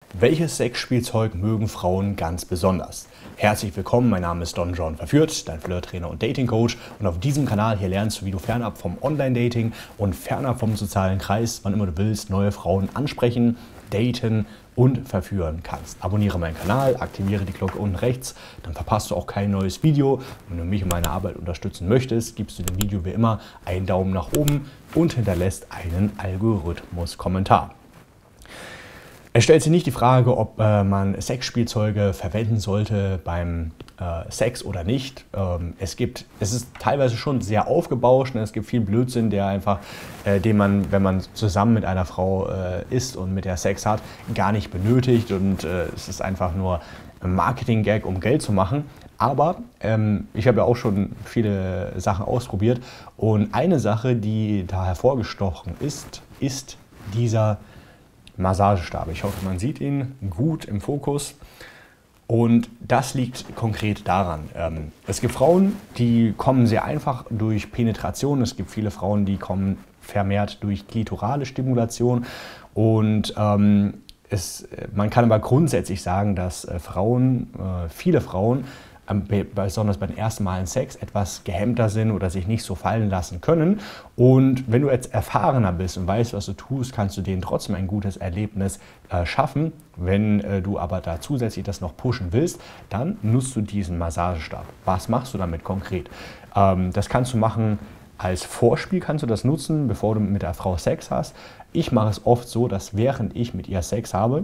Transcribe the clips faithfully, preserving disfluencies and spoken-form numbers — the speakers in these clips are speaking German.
Welches Sexspielzeug mögen Frauen ganz besonders? Herzlich willkommen, mein Name ist Don John Verführt, dein Flirt-Trainer und Dating-Coach. Und auf diesem Kanal hier lernst du, wie du fernab vom Online-Dating und fernab vom sozialen Kreis, wann immer du willst, neue Frauen ansprechen, daten und verführen kannst. Abonniere meinen Kanal, aktiviere die Glocke unten rechts, dann verpasst du auch kein neues Video. Wenn du mich und meine Arbeit unterstützen möchtest, gibst du dem Video wie immer einen Daumen nach oben und hinterlässt einen Algorithmus-Kommentar. Es stellt sich nicht die Frage, ob äh, man Sexspielzeuge verwenden sollte beim äh, Sex oder nicht. Ähm, es gibt, es ist teilweise schon sehr aufgebauscht. Ne? Es gibt viel Blödsinn, der einfach, äh, den man, wenn man zusammen mit einer Frau äh, ist und mit der Sex hat, gar nicht benötigt. Und äh, es ist einfach nur ein Marketing-Gag, um Geld zu machen. Aber ähm, ich habe ja auch schon viele Sachen ausprobiert. Und eine Sache, die da hervorgestochen ist, ist dieser Massagestab. Ich hoffe, man sieht ihn gut im Fokus. Und das liegt konkret daran. Ähm, es gibt Frauen, die kommen sehr einfach durch Penetration. Es gibt viele Frauen, die kommen vermehrt durch klitorale Stimulation. Und ähm, es, man kann aber grundsätzlich sagen, dass äh, Frauen, äh, viele Frauen, besonders bei den ersten Malen Sex, etwas gehemmter sind oder sich nicht so fallen lassen können. Und wenn du jetzt erfahrener bist und weißt, was du tust, kannst du denen trotzdem ein gutes Erlebnis äh, schaffen. Wenn äh, du aber da zusätzlich das noch pushen willst, dann nutzt du diesen Massagestab. Was machst du damit konkret? Ähm, das kannst du machen als Vorspiel, kannst du das nutzen, bevor du mit der Frau Sex hast. Ich mache es oft so, dass während ich mit ihr Sex habe,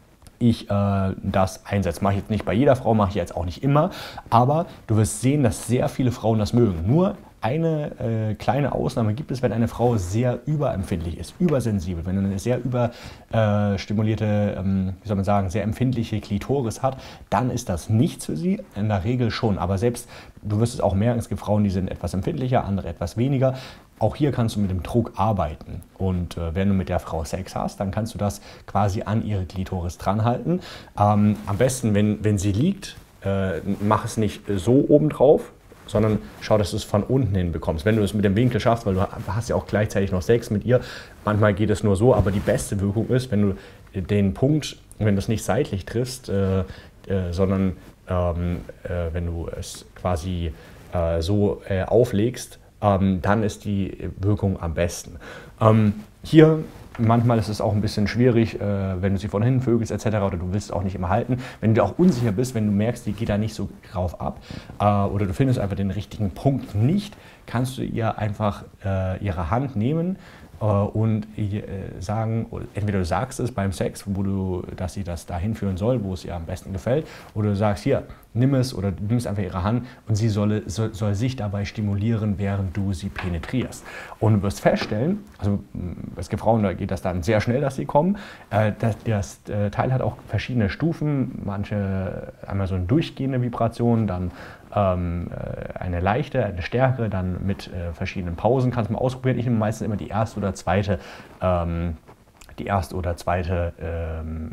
ich äh, das einsetze. Mache ich jetzt nicht bei jeder Frau, mache ich jetzt auch nicht immer, aber du wirst sehen, dass sehr viele Frauen das mögen. Nur eine äh, kleine Ausnahme gibt es, wenn eine Frau sehr überempfindlich ist, übersensibel, wenn eine sehr überstimulierte, äh, ähm, wie soll man sagen, sehr empfindliche Klitoris hat, dann ist das nichts für sie, in der Regel schon. Aber selbst, du wirst es auch merken, es gibt Frauen, die sind etwas empfindlicher, andere etwas weniger. Auch hier kannst du mit dem Druck arbeiten. Und äh, wenn du mit der Frau Sex hast, dann kannst du das quasi an ihre Klitoris dranhalten. Ähm, am besten, wenn, wenn sie liegt, äh, mach es nicht so oben drauf, sondern schau, dass du es von unten hin bekommst. Wenn du es mit dem Winkel schaffst, weil du hast ja auch gleichzeitig noch Sex mit ihr, manchmal geht es nur so, aber die beste Wirkung ist, wenn du den Punkt, wenn du es nicht seitlich triffst, äh, äh, sondern ähm, äh, wenn du es quasi äh, so äh, auflegst, Ähm, dann ist die Wirkung am besten. Ähm, hier, manchmal ist es auch ein bisschen schwierig, äh, wenn du sie von hinten vögelst et cetera oder du willst es auch nicht immer halten. Wenn du auch unsicher bist, wenn du merkst, die geht da nicht so drauf ab äh, oder du findest einfach den richtigen Punkt nicht, kannst du ihr einfach äh, ihre Hand nehmen äh, und äh, sagen, entweder du sagst es beim Sex, wo du, dass sie das dahin führen soll, wo es ihr am besten gefällt, oder du sagst, hier, nimm es oder du nimmst einfach ihre Hand und sie soll, soll, soll sich dabei stimulieren, während du sie penetrierst. Und du wirst feststellen, also es gibt Frauen, da geht das dann sehr schnell, dass sie kommen. Äh, das, das äh, Teil hat auch verschiedene Stufen, manche einmal so eine durchgehende Vibration, dann ähm, eine leichte, eine stärkere, dann mit äh, verschiedenen Pausen. Kannst du mal ausprobieren. Ich nehme meistens immer die erste oder zweite ähm, die erste oder zweite ähm,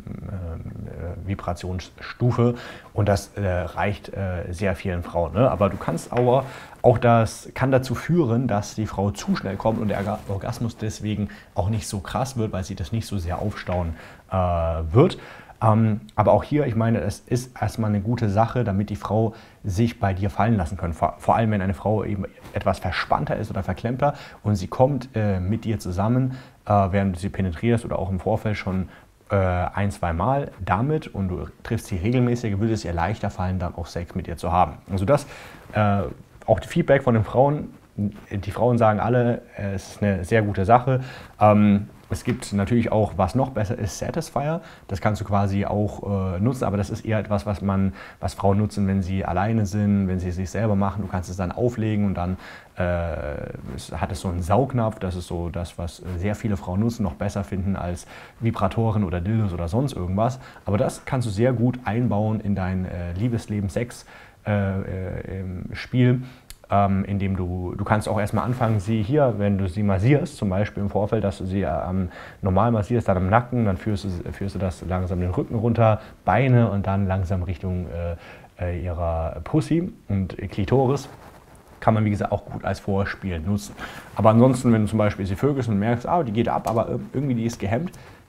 äh, Vibrationsstufe und das äh, reicht äh, sehr vielen Frauen. Ne? Aber du kannst aber auch das kann dazu führen, dass die Frau zu schnell kommt und der Orgasmus deswegen auch nicht so krass wird, weil sie das nicht so sehr aufstauen äh, wird. Ähm, aber auch hier, ich meine, es ist erstmal eine gute Sache, damit die Frau sich bei dir fallen lassen kann. Vor, vor allem, wenn eine Frau eben etwas verspannter ist oder verklemmter und sie kommt äh, mit dir zusammen, äh, während du sie penetrierst oder auch im Vorfeld schon äh, ein, zwei Mal damit und du triffst sie regelmäßig, würde es ihr leichter fallen, dann auch Sex mit ihr zu haben. Also das, äh, auch die Feedback von den Frauen, die Frauen sagen alle, äh, es ist eine sehr gute Sache. Ähm, Es gibt natürlich auch, was noch besser ist, Satisfier. Das kannst du quasi auch äh, nutzen, aber das ist eher etwas, was man, was Frauen nutzen, wenn sie alleine sind, wenn sie es sich selber machen. Du kannst es dann auflegen und dann äh, es hat es so einen Saugnapf. Das ist so das, was sehr viele Frauen nutzen, noch besser finden als Vibratoren oder Dildos oder sonst irgendwas. Aber das kannst du sehr gut einbauen in dein äh, Liebesleben, Sex, äh, äh, im Spiel. Ähm, indem du, du kannst auch erstmal anfangen, sie hier, wenn du sie massierst, zum Beispiel im Vorfeld, dass du sie ähm, normal massierst, dann am Nacken, dann führst du, führst du das langsam den Rücken runter, Beine und dann langsam Richtung äh, ihrer Pussy und Klitoris. Kann man, wie gesagt, auch gut als Vorspiel nutzen. Aber ansonsten, wenn du zum Beispiel sie vögelst und merkst, ah, die geht ab, aber irgendwie die ist gehemmt,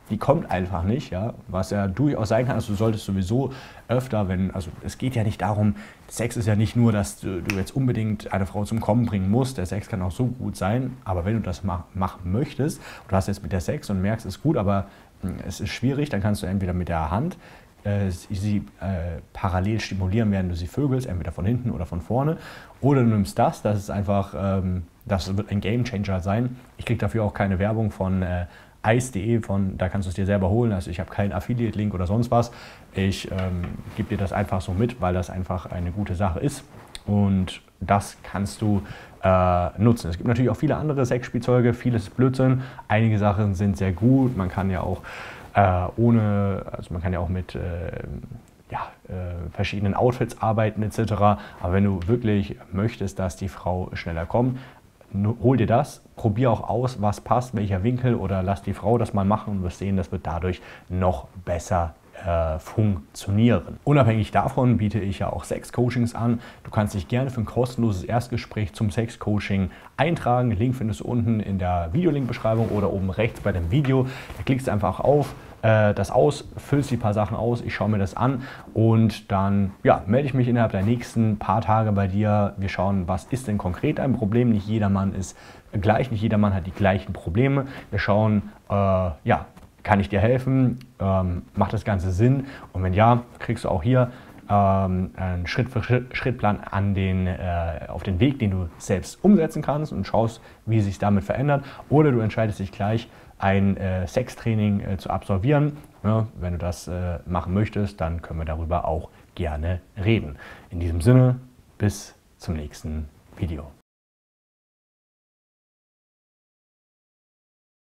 die kommt einfach nicht, ja, was ja durchaus sein kann, also du solltest sowieso öfter, wenn, also es geht ja nicht darum, Sex ist ja nicht nur, dass du, du jetzt unbedingt eine Frau zum Kommen bringen musst, der Sex kann auch so gut sein, aber wenn du das mach, machen möchtest, du hast jetzt mit der Sex und merkst, es ist gut, aber mh, es ist schwierig, dann kannst du entweder mit der Hand äh, sie äh, parallel stimulieren, während du sie vögelst, entweder von hinten oder von vorne, oder du nimmst das, das ist einfach, ähm, das wird ein Gamechanger sein. Ich kriege dafür auch keine Werbung von äh, ice punkt de, von, da kannst du es dir selber holen, also ich habe keinen Affiliate-Link oder sonst was. Ich ähm, gebe dir das einfach so mit, weil das einfach eine gute Sache ist und das kannst du äh, nutzen. Es gibt natürlich auch viele andere Sexspielzeuge, vieles ist Blödsinn, einige Sachen sind sehr gut, man kann ja auch äh, ohne, also man kann ja auch mit äh, ja, äh, verschiedenen Outfits arbeiten et cetera. Aber wenn du wirklich möchtest, dass die Frau schneller kommt, hol dir das, probier auch aus, was passt, welcher Winkel oder lass die Frau das mal machen und wirst sehen, das wird dadurch noch besser äh, funktionieren. Unabhängig davon biete ich ja auch Sex-Coachings an. Du kannst dich gerne für ein kostenloses Erstgespräch zum Sex-Coaching eintragen. Den Link findest du unten in der Videolink-Beschreibung oder oben rechts bei dem Video. Da klickst du einfach auf das aus, füllst die paar Sachen aus, ich schaue mir das an und dann ja, melde ich mich innerhalb der nächsten paar Tage bei dir. Wir schauen, was ist denn konkret ein Problem. Nicht jedermann ist gleich, nicht jedermann hat die gleichen Probleme. Wir schauen, äh, ja, kann ich dir helfen? Ähm, macht das Ganze Sinn? Und wenn ja, kriegst du auch hier ähm, einen Schritt-für-Schritt-Plan an den, äh, auf den Weg, den du selbst umsetzen kannst und schaust, wie sich damit verändert. Oder du entscheidest dich gleich, ein äh, Sextraining äh, zu absolvieren. Ja, wenn du das äh, machen möchtest, dann können wir darüber auch gerne reden. In diesem Sinne, bis zum nächsten Video.